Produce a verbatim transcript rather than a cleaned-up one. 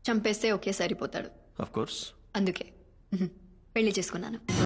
చంపేస్తే ఒకే సరిపోతాడు. Of course. అందుకే మ్హూ, పెళ్లి చేసుకున్నాను.